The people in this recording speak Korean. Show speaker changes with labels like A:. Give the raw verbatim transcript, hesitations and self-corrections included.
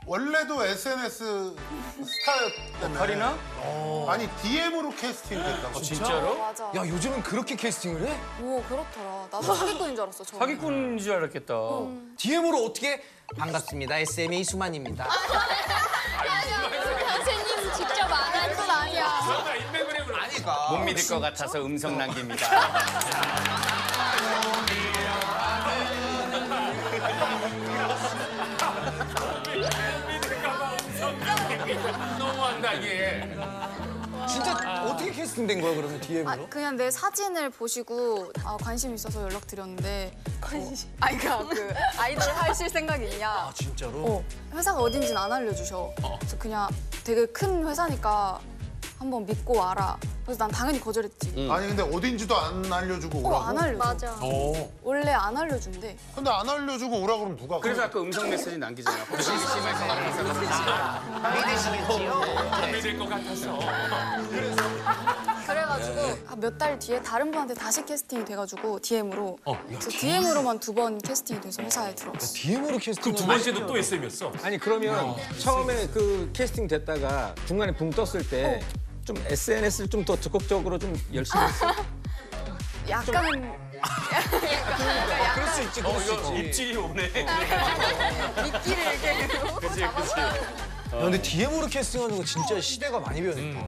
A: 원래도 에스엔에스 스타였다며.
B: 카리나?
A: 아니 디엠으로 캐스팅 됐다고.
B: 진짜로?
C: 맞아.
D: 야, 요즘은 그렇게 캐스팅을 해?
C: 오, 그렇더라. 나도 사기꾼인 줄 알았어, 처음에.
B: 사기꾼인 줄 알았겠다.
D: 디엠으로 어떻게? 반갑습니다. 에스엠에이 수만입니다.
C: 선생님 직접 안 한 건 아니야.
D: 아니가.
B: 못 믿을 것 같아서 음성 남깁니다.
E: 너무한다 이게.
D: 진짜 어떻게 캐스팅된 거야, 그러면 디엠으로?
C: 아, 그냥 내 사진을 보시고 아, 관심 있어서 연락드렸는데 관심? 어, 아니 그러니까 그 아이돌 하실 생각이 있냐.
D: 아, 진짜로?
C: 어, 회사가 어딘지는 안 알려주셔. 그래서 그냥 되게 큰 회사니까 한번 믿고 와라. 그래서 난 당연히 거절했지.
A: 아니 근데 어딘지도 안 알려주고 오라고?
C: 어, 안 알려줘.
F: 맞아.
C: 원래 안 알려준대.
A: 근데 안 알려주고 오라 그러면 누가?
B: 그래서 아까 음성 메시지 남기잖아. 혹시 심해서
E: 안 믿을 것 같아서.
C: 그래가지고 몇 달 뒤에 다른 분한테 다시 캐스팅이 돼가지고 디엠으로. 그래서 디엠으로만 두 번 캐스팅이 돼서 회사에 들어왔어.
D: 디엠으로 캐스팅?
E: 그럼 두 번째도 또 에스엠이었어?
G: 아니 그러면 처음에 그 캐스팅 됐다가 중간에 붕 떴을 때 좀 에스엔에스를 좀 더 적극적으로 좀 열심히 했어.
C: 약간은
D: 그럴 수 있지, 그럴 수 있지.
E: 입질이 오네.
C: 미끼를 이렇게.
B: 그치 그치.
D: 야, 근데 디엠으로 캐스팅하는 거 진짜 시대가 많이 변했다.